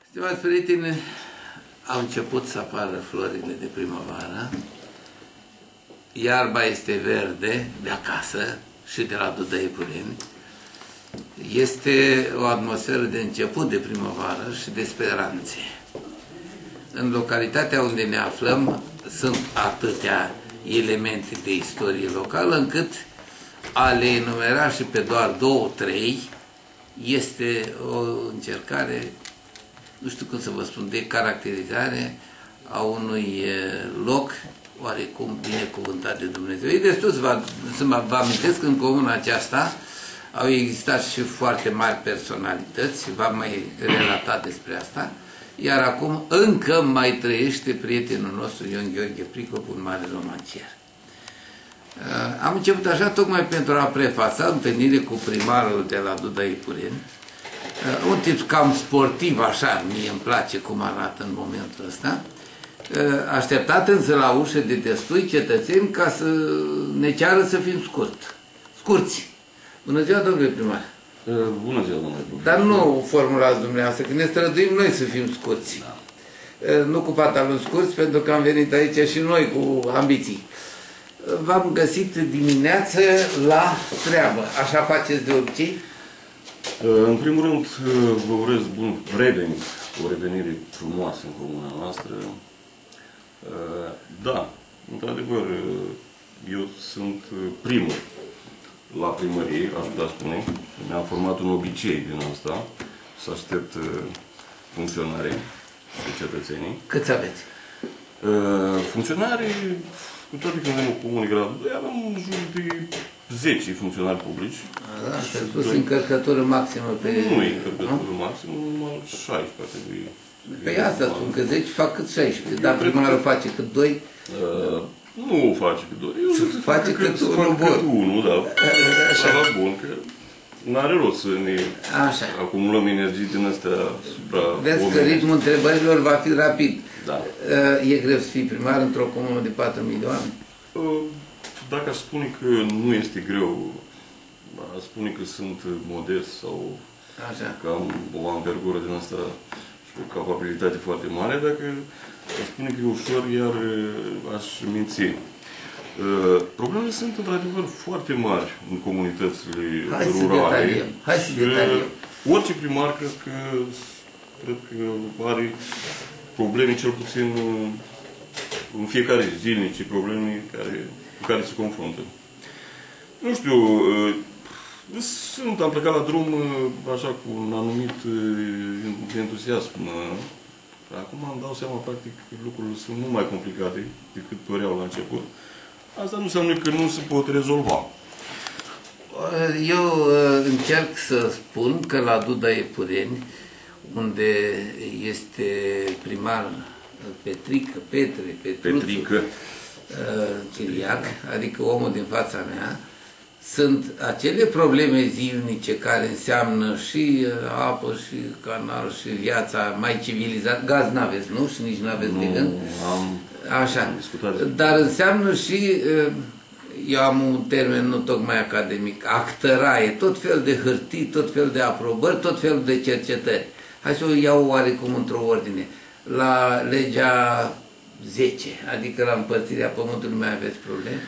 Stimați prieteni, au început să apară florile de primăvară, iarba este verde de acasă și de la Dudăi-Pureni. Este o atmosferă de început de primăvară și de speranțe. În localitatea unde ne aflăm sunt atâtea elemente de istorie locală încât a le enumera și pe doar 2-3 este o încercare, nu știu cum să vă spun, de caracterizare a unui loc oarecum binecuvântat de Dumnezeu. E destul să vă amintesc că în comuna aceasta au existat și foarte mari personalități, v-am mai relatat despre asta, iar acum încă mai trăiește prietenul nostru Ion Gheorghe Pricop, un mare romancier. Am început așa tocmai pentru a prefața întâlnire cu primarul de la Dudăi-Pureni, un tip cam sportiv, așa, mie îmi place cum arată în momentul ăsta, așteptat însă la ușă de destui cetățeni ca să ne ceară să fim scurți. Bună ziua, domnule primar! Bună ziua, domnule profesor! Dar nu formulați dumneavoastră, că ne străduim noi să fim scurți. Da. Nu cu pantaloni scurți, pentru că am venit aici și noi cu ambiții. V-am găsit dimineață la treabă. Așa faceți de obicei? În primul rând, vă urez bun revenit, o revenire frumoasă în comuna noastră. Da, într-adevăr, eu sunt primul la primărie, aș putea spune. Mi-am format un obicei din asta, să aștept funcționarii și cetățenii. Câți aveți? Funcționarii, cu toate că avem o comună gradul 2, avem în jur de 10 funcționari publici. Da, ați spus încărcătură maximă pe... Nu e încărcătură maximă, numai 16 ar trebui. Păi asta spun, că 10 fac cât 16, dar primarul face cât 2? Nu face cât 2. Face cât 1, da. Așa bun, că n-are rost să ne acumulăm energii din astea supra... Vezi că ritmul întrebărilor va fi rapid. Da. E greu să fii primar într-o comună de 4 milioane? Dacă aș spune că nu este greu, aș spune că sunt modest sau că am o anvergură din asta și o capabilitate foarte mare. Dacă aș spune că e ușor, iar aș minți. Problemele sunt într-adevăr foarte mari în comunitățile rurale. Hai să detaliem. Orice primar cred că are probleme, cel puțin în fiecare zilnice, probleme cu care se confruntă. Nu știu, am plecat la drum așa cu un anumit entuziasm. Acum îmi dau seama, practic, că lucrurile sunt mult mai complicate decât păreau la început. Asta nu înseamnă că nu se pot rezolva. Eu încerc să spun că la Dudăi-Pureni, unde este primar Petrică Chiriac, adică omul din fața mea, sunt acele probleme zilnice care înseamnă și apă, și canal, și viața mai civilizată. Gaz n-aveți, nu? Și nici n-aveți de gând? Așa. Dar înseamnă și, eu am un termen nu tocmai academic, actăraie, tot fel de hârtii, tot fel de aprobări, tot fel de cercetări. Hai să o iau oarecum într-o ordine. La legea 10, adică la împărțirea pământului, mai aveți probleme?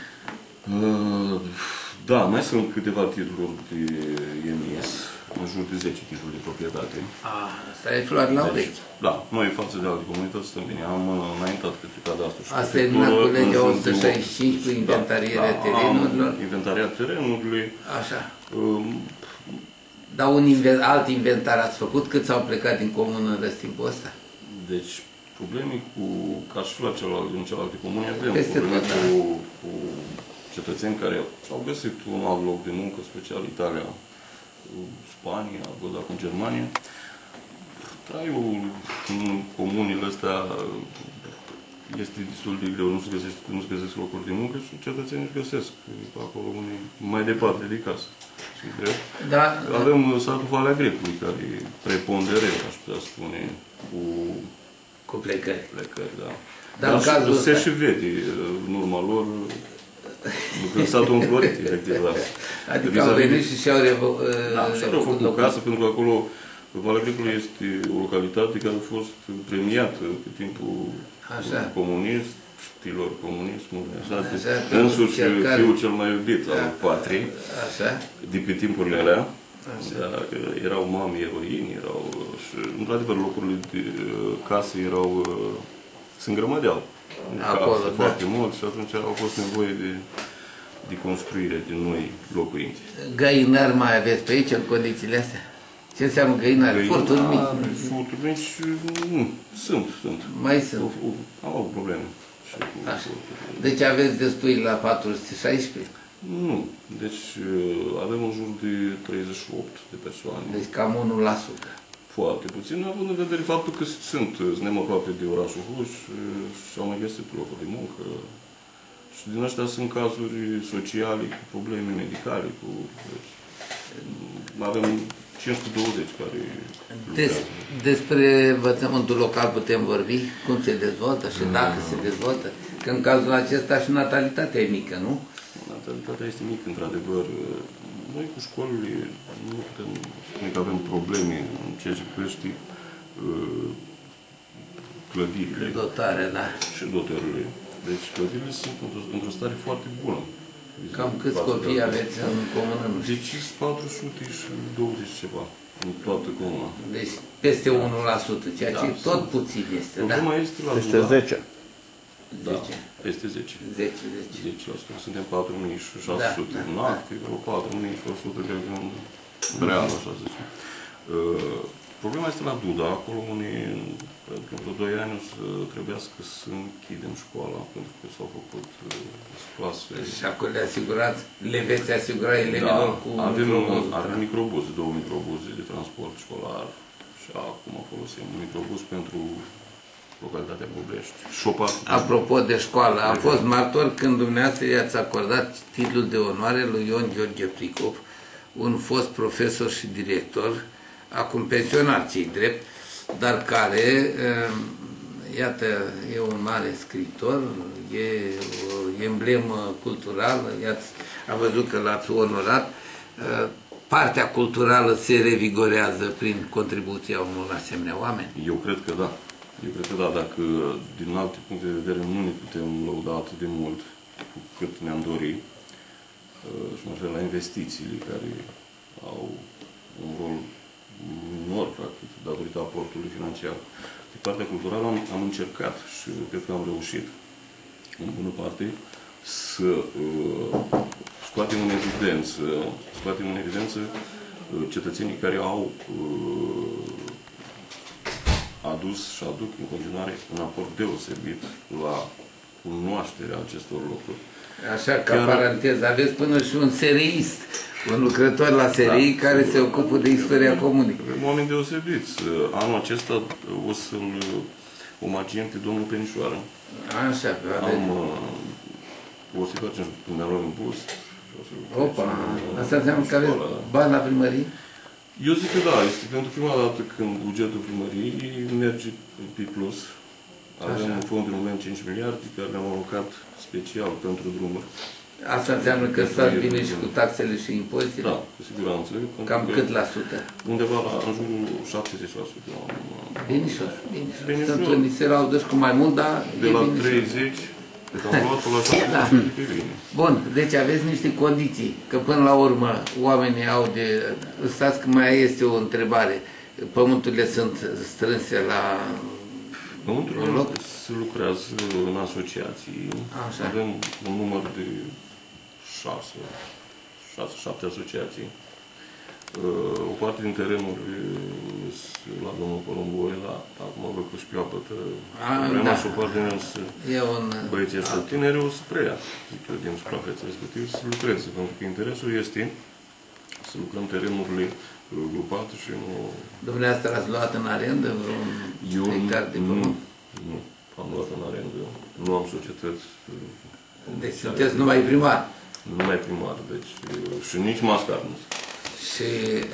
Da, mai sunt câteva titluri de emis, în jur de 10 titluri de proprietate. Asta e floare la urechi. Da, noi față de alte comunități stăm bine. Am înaintat către cadastru și asta e cu legea 165 cu inventarierea terenurilor? Inventariat terenurile. Așa. Dar un alt inventar ați făcut? Cât s-au plecat din comună în timpul ăsta? Deci, probleme ca și la celelalte comune, avem probleme cu cetățeni care au găsit un alt loc de muncă, special Italia, Spania, văd acum Germania. Traiul în comunile astea este destul de greu, nu se găsesc locuri de muncă și cetățenii își găsesc acolo mai departe de casă. Da. Avem satul Valea Grecului, care e preponderent, aș putea spune, cu plecări. Da. Dar se și vede în urma lor satul înflorit, efectiv. Adică au venit și și-au făcut casă, pentru că acolo Valea Gricului este o localitate care a fost premiată pe timpul comunistilor, comunismului, însuși fiul cel mai iubit al patriei, de pe timpurile alea. Da, erau mame eroini, și într-adevăr locurile de case se îngrămădeau acolo, foarte mult și atunci au fost nevoie de construire de noi locuințe. Găinari mai aveți pe aici, în condițiile astea? Ce înseamnă găinari? Furturi mici? Furturi mici, nu. Sunt. Mai sunt? Au probleme. Deci aveți destui la 416? Nu. Deci avem în jur de 38 de persoane. Deci cam 1%. Foarte puțin, având în vedere faptul că suntem aproape de orașul Huș și au mai găsit locuri de muncă. Și din astea sunt cazuri sociale, cu probleme medicale, avem 520 care Despre învățământul local putem vorbi? Cum se dezvoltă și dacă se dezvoltă? Că în cazul acesta și natalitatea e mică, nu? Natalitatea este mică, într-adevăr. Noi cu școlile nu putem spune că avem probleme în ceea ce privește clădirile. Dotare, da. Și dotările. Deci clădirile sunt într-o stare foarte bună. Cam câți copii aveți în comună? Deci 420 ceva în toată comuna. Deci peste 1%, ceea ce tot puțin este, da? Problema este la Peste 10. Da, peste 10. 10%. Suntem 4600 în acte, vreo 4100 de real, așa să zicem. Problema este la Duda, acolo unde, pentru vreo 2 ani, o să trebuiască să închidem școala, pentru că s-au făcut clase. Și acolo le veți asigura elevilor cu microbuze? Avem microbuze, 2 microbuze de transport școlar și acum folosim un microbuz pentru localitatea Bobrești. Apropo de școală, am fost martor când dumneavoastră i-ați acordat titlul de onoare lui Ion Gheorghe Pricop, un fost profesor și director, acum pensionar, ce-i drept, dar care, iată, e un mare scriitor, e o emblemă culturală, am văzut că l-ați onorat. Partea culturală se revigorează prin contribuția unor asemenea oameni? Eu cred că da. Dacă din alte puncte de vedere nu ne putem lăuda atât de mult cu cât ne-am dorit, și mă refer la investițiile care au un rol minor, practic, datorită aportului financiar. De partea culturală am încercat și cred că am reușit, în bună parte, să scoatem în evidență cetățenii care au adus și aduc în continuare un aport deosebit la cunoașterea acestor lucruri. Așa, ca paranteză, aveți până și un seriist, un lucrător la serii care se ocupă de istoria comunii. Oameni deosebiți. Anul acesta o să-l omagiem pe domnul Penișoară. Așa, o să-i facem și ne luăm în bus. Opa, asta înseamnă că aveți bani la primărie? Eu zic că da, este pentru prima dată când bugetul primăriei merge pe plus. Avem în fond de moment 5 miliarde care le-am alocat special pentru drumuri. Asta înseamnă că stați bine și cu taxele și impozitele? Da, cu siguranță. Cam cât la sută? Undeva la în jurul 70%. Binișor. Sunt unii se laudă și cu mai mult, dar de la 30, am luat la 70% pe bine. Bun, deci aveți niște condiții, că până la urmă oamenii au de... Stați că mai este o întrebare. Pământurile sunt strânse la... Pământurile se lucrează în asociații. Așa. Avem un număr de 6-7 asociații. O parte din terenuri la domnul Columboie, acum văd că își capătă problema și o parte din băieții ăștia tineri o să preia din suprafeța respectiv să lucreze, pentru că interesul este să lucrăm terenurile grupate și nu... Dumneavoastră ați luat în arendă vreun hectar de pământ? Nu, am luat în arendă. Nu am societăți. Deci sunteți numai primar? Numai primar, deci și nici mascar nu. Și...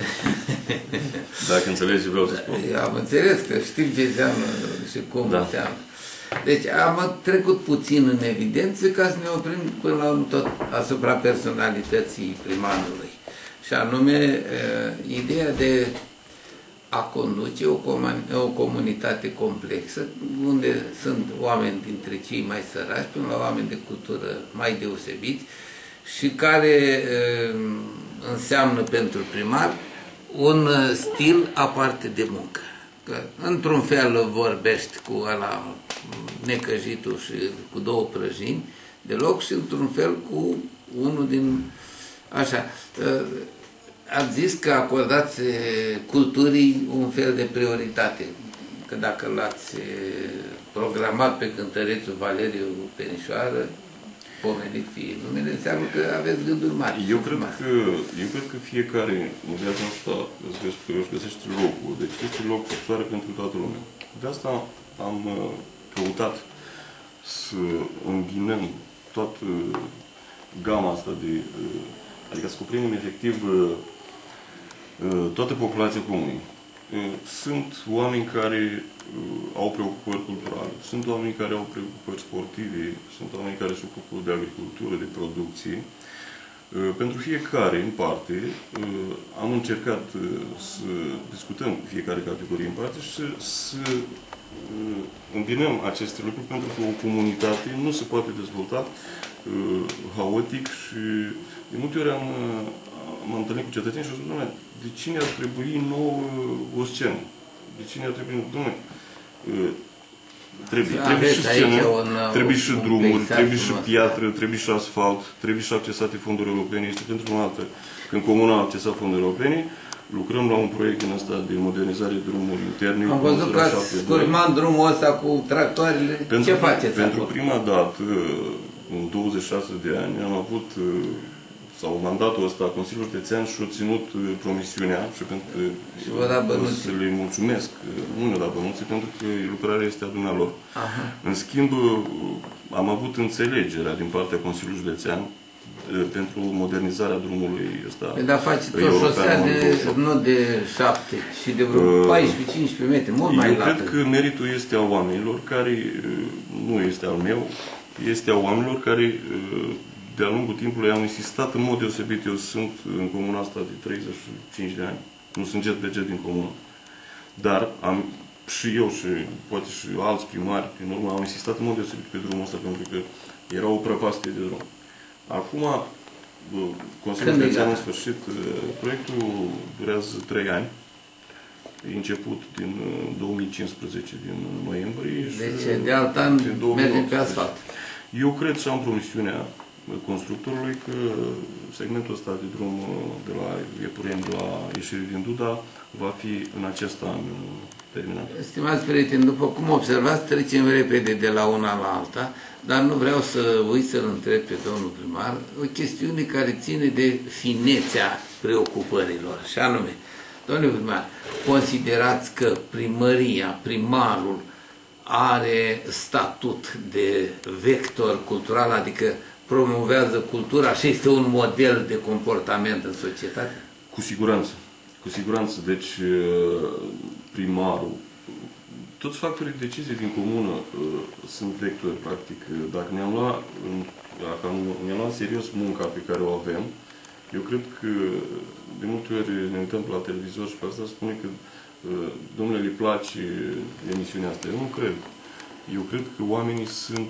Dacă înțelegi ce vreau să spun. Eu am înțeles că știm ce înseamnă și cum înseamnă. Deci am trecut puțin în evidență ca să ne oprim până la urmă tot asupra personalității primarului. Și anume, ideea de a conduce o comunitate complexă, unde sunt oameni dintre cei mai săraci până la oameni de cultură mai deosebiți și care înseamnă pentru primar un stil aparte de muncă. Că într-un fel vorbești cu ăla necăjitul și cu 2 prăjini deloc și într-un fel cu unul din... Așa. Ați zis că acordați culturii un fel de prioritate. Că dacă l-ați programat pe cântărețul Valeriu Penișoară, pomenit fie numele, înseamnă că aveți gânduri mari. Eu cred că fiecare în viața asta își găsește locul. Deci este loc pe soare pentru toată lumea. De asta am căutat să îmbinăm toată gama asta de... Adică să cuprindem efectiv toată populația comunei. Sunt oameni care au preocupări culturale, sunt oameni care au preocupări sportive, sunt oameni care se ocupă de agricultură, de producție. Pentru fiecare în parte am încercat să discutăm fiecare categorie în parte și să îmbinăm aceste lucruri, pentru că o comunitate nu se poate dezvolta haotic și de multe ori m-am întâlnit cu cetățeni și au spus, dom'le, de cine ar trebui nouă o scenă? De cine ar trebui... Dom'le, trebuie și scenă, trebuie și drumuri, trebuie și piatră, trebuie și asfalt, trebuie și accesate fonduri europene. Este pentru prima dată când comuna a accesat fonduri europene, lucrăm la un proiect din ăsta de modernizare de drumuri interne. Am văzut că ați scurmat drumul ăsta cu tractoarele. Ce faceți pentru prima dată, în 26 de ani, am avut, sau mandatul ăsta, Consiliul Județean și-a ținut promisiunea și pentru că să le mulțumesc, nu ne-a dat bănuții, pentru că lucrarea este a dumnealor. În schimb, am avut înțelegerea din partea Consiliului Județean pentru modernizarea drumului ăsta. Dar faceți o șosea nu de 7, ci de vreo 14-15 metri, mult mai lată. Eu cred că meritul este a oamenilor care, nu este al meu, este a oamenilor care de-a lungul timpului am insistat în mod deosebit. Eu sunt în comuna asta de 35 de ani. Nu sunt jet pe jet din comună. Dar am și eu și poate și alți primari, din urmă, am insistat în mod deosebit pe drumul ăsta, pentru că era o prăpastie de drum. Acum, Consiliul Județean, în sfârșit, proiectul durează 3 ani. E început din 2015, din noiembrie. Deci, de alt an, merge pe asfalt. Eu cred și am promisiunea constructorului că segmentul ăsta de drum de la Iepureni la ieșire din Duda va fi în acest an terminat. Stimați prieteni, după cum observați, trecem repede de la una la alta, dar nu vreau să uit să-l întreb pe domnul primar o chestiune care ține de finețea preocupărilor, și anume, domnule primar, considerați că primăria, primarul, are statut de vector cultural, adică promovează cultura și este un model de comportament în societate? Cu siguranță. Cu siguranță. Deci, primarul, toți factorii de decizie din comună sunt vectori, practic. Dacă ne-am luat serios munca pe care o avem, eu cred că de multe ori ne uităm la televizor și pe asta spune că domnule, le place emisiunea asta. Eu nu cred. Eu cred că oamenii sunt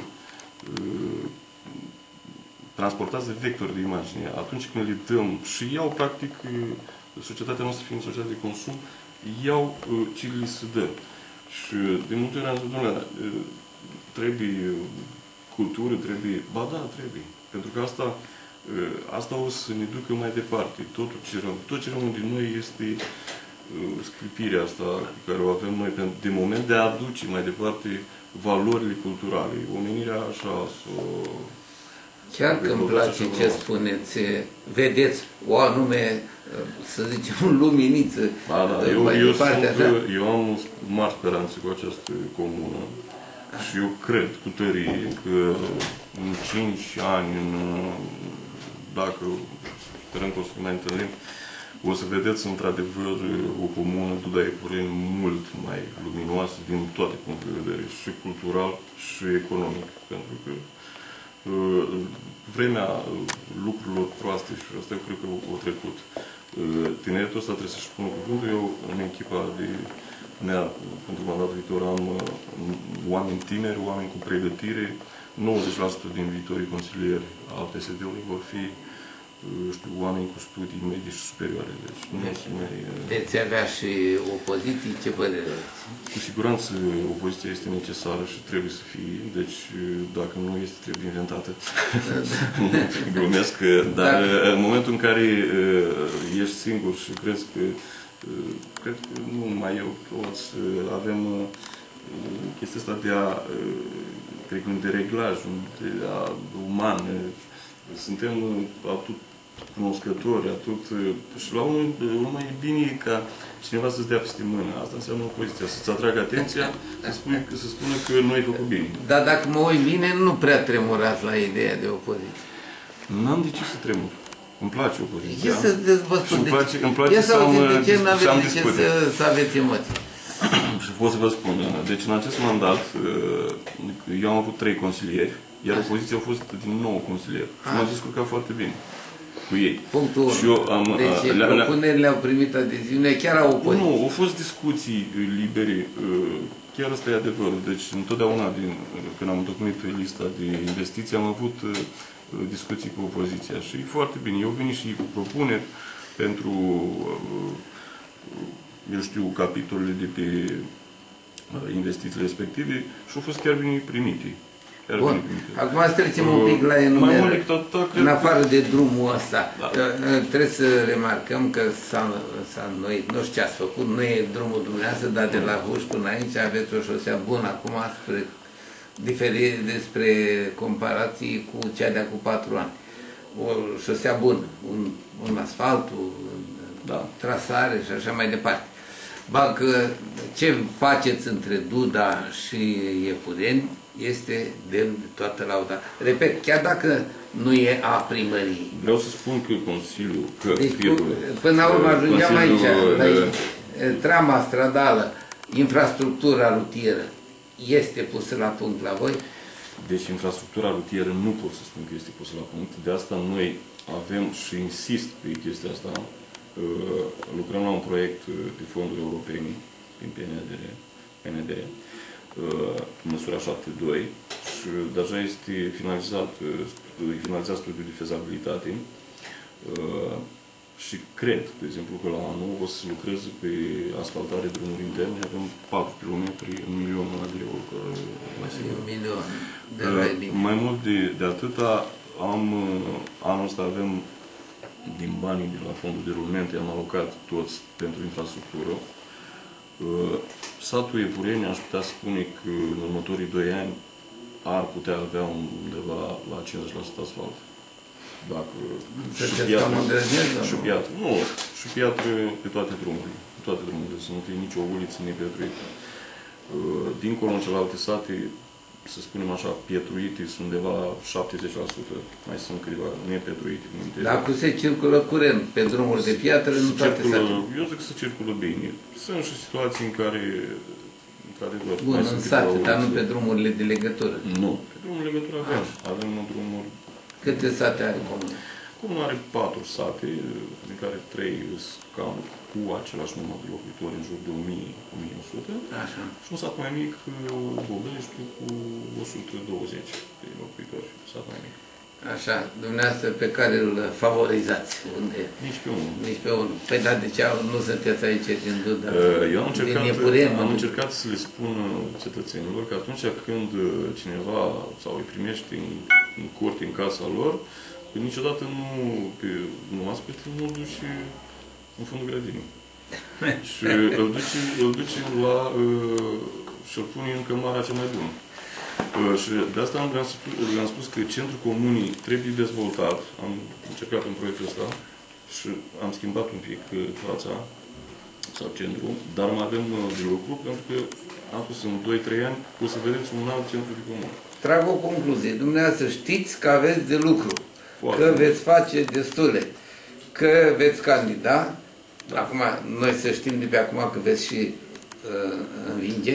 transportați de vectori de imagine. Atunci când le dăm și iau, practic, societatea noastră fiind societate de consum, iau ce li se dă. Și de multe ori am zis, domnule, trebuie cultură, trebuie... Ba da, trebuie. Pentru că asta o să ne ducă mai departe. Tot ce rămâne din noi este sclipirea asta pe care o avem noi de moment de a aduce mai departe valorile culturale. Omenirea așa Chiar că îmi place ce spuneți, vedeți o anume, să zicem, luminiță. Da, eu am mari speranțe cu această comună și eu cred cu tărie că în 5 ani, dacă sperăm că o să mai întâlnim, o să vedeți într-adevăr o comună Duda Iepureni mult mai luminoasă din toate punctele de vedere, și cultural și economic, pentru că vremea lucrurilor proaste și asta eu cred că o trecut. Tineretul ăsta trebuie să-și pună cuvântul. Eu, în echipa de mea, pentru mandatul viitor, am oameni tineri, oameni cu pregătire. 90% din viitorii consilieri al PSD-ului vor fi, știu, oameni cu studii medii și superioare. Deci, nu Veți avea și opoziții? Ce părere? Cu siguranță opoziția este necesară și trebuie să fie. Deci, dacă nu este, trebuie inventată. Glumesc. Dar în momentul în care ești singur și crezi că cred că nu numai eu, toți avem chestia asta de a, cred că un dereglaj, uman. Suntem atât cunoscători, atât... Și la urmă e bine ca cineva să-ți dea peste mână. Asta înseamnă opoziția. Să-ți atragă atenția, să spună că nu ai făcut bine. Dar dacă mă uit bine, nu prea tremurați la ideea de opoziție. N-am de ce să tremur. Îmi place opoziția. E să vă spun de ce. Îmi place să am discuții. Să aveți emoții. Și pot să vă spun. Deci în acest mandat, eu am avut 3 consilieri, iar opoziția a fost din 9 consilieri. Și m-am descurcat foarte bine cu ei. Punctul 1. Și eu am, deci propunerile au primit adeziune, chiar au opoziție. Nu, au fost discuții libere. Chiar ăsta e adevărul. Deci întotdeauna când am întocmit lista de investiții, am avut discuții cu opoziția. Și e foarte bine. Eu vin și cu propuneri pentru, eu știu, capitolele de pe investițiile respective și au fost chiar bine primite. Bun. Acum să trecem un pic la enumerare. În afară de drumul ăsta, trebuie să remarcăm că s-a înnoit, nu știu ce ați făcut, nu e drumul dumneavoastră, dar de la Huș până aici aveți o șosea bună acum, despre comparații cu cea de acum 4 ani. O șosea bună, un asfalt, trasare și așa mai departe. Ce faceți între Duda și Iepureni este demn de toată lauda. Repet, chiar dacă nu e a primăriei. Vreau să spun că Consiliul... Deci, până la urmă ajungeam aici, la trama stradală, infrastructura rutieră, este pusă la punct la voi? Deci infrastructura rutieră nu pot să spun că este pusă la punct. De asta noi avem și insist pe chestia asta. Lucrăm la un proiect de fonduri europene prin PNDR, măsura 7.2 și deja este finalizat studiul de fezabilitate și cred, de exemplu, că la anul o să lucrez pe asfaltare drumuri interne, avem 4 km, 1 milion de euro. Mai mult de atâta, anul ăsta avem din banii de la fondul de rulmente, am alocat toți pentru infrastructură. Satul Iepureni, aș putea spune că în următorii 2 ani ar putea avea undeva la 50% asfalt. Dacă și piatră. Nu, și piatră pe toate drumurile. Pe toate drumurile, să nu fie nicio uliță nepietruită. Dincolo, în celelalte sate, să spunem așa, pietruite sunt undeva 70%, mai sunt câteva nepietruite. Dacă se circulă curent pe drumuri de piatră, nu toate satele. Eu zic că se circulă bine. Sunt și situații în care, într-adevăr, bun, în sate, dar nu pe drumurile de legătură. Nu, pe drumurile de legătură avem drumuri. Câte sate are comuna? Comuna are 4 sate, din care 3 sunt cam cu același număr de locuitori, în jur de 1000-1100. Așa. Și un sat mai mic, Boblești, cu 120 de locuitori. Sat mai mic. Așa, dumneavoastră pe care îl favorizați? Unde? Nici pe unul. Nici pe unul. Păi dar de ce nu sunteți aici din Duda? Eu am încercat să le spun cetățenilor că atunci când cineva sau îi primește în curte, în casa lor, niciodată nu aspete, nu îl duci în fundul grădinii. Și îl duci la... și îl pune în cămara cea mai bună. Și de asta le-am spus că centrul comunii trebuie dezvoltat. Am încercat în proiectul ăsta și am schimbat un pic fața sau centrul, dar mai avem de lucru pentru că am pus în 2-3 ani o să vedeți un alt centru de comună. Trag o concluzie. Dumneavoastră știți că aveți de lucru, că veți face destule, că veți candida. Acum, noi să știm de pe acum că veți și învinge.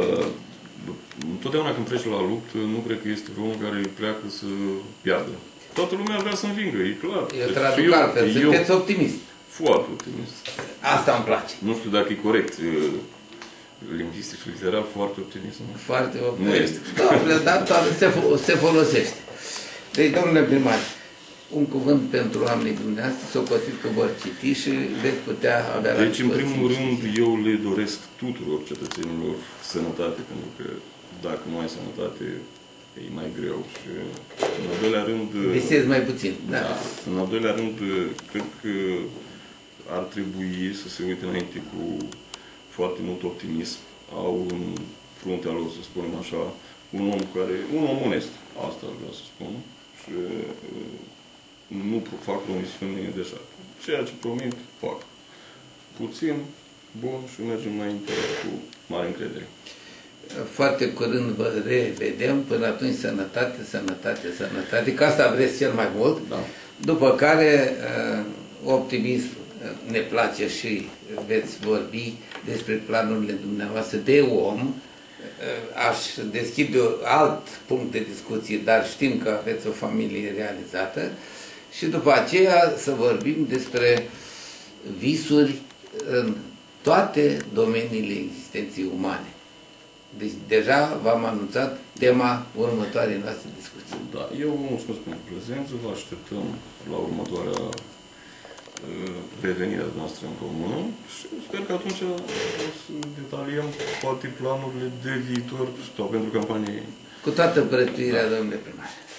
Întotdeauna când treci la luptă, nu cred că este vreunul care pleacă să piardă. toată lumea vrea să învingă, e clar. Eu traduc altfel, sunteți optimist. Foarte optimist. Asta îmi place. Nu știu dacă e corect. Lingvistic și literal, foarte optimist. Foarte optimist. Nu este. Doamne, dar se folosește. Deci, domnule primar, un cuvânt pentru oamenii dumneavoastră, socotit că vor citi și veți putea avea... Deci, în primul rând, eu le doresc tuturor cetățenilor sănătate, pentru că dacă nu ai sănătate, e mai greu. Și, în al doilea rând... Visezi mai puțin, da. În al doilea rând, cred că ar trebui să se uite înainte cu foarte mult optimism. Au în fruntea lor, să spunem așa, un om onest. Asta ar vrea să spun. Și nu fac promisiuni deja. Ceea ce promit, fac. Puțin, bun și mergem înainte cu mare încredere. Foarte curând vă revedem, până atunci sănătate, sănătate, sănătate, că asta vreți cel mai mult. Da. După care optimism ne place și veți vorbi despre planurile dumneavoastră de om. Aș deschide alt punct de discuție, dar știm că aveți o familie realizată. Și după aceea să vorbim despre visuri în toate domeniile existenței umane. Deci deja v-am anunțat tema următoarei noastre discuții. Da, eu vă mulțumesc pentru prezență, vă așteptăm la următoarea revenire noastră în comună și sper că atunci o să detaliem poate planurile de viitor sau pentru campanie. Cu toată prețuirea, domnule primar.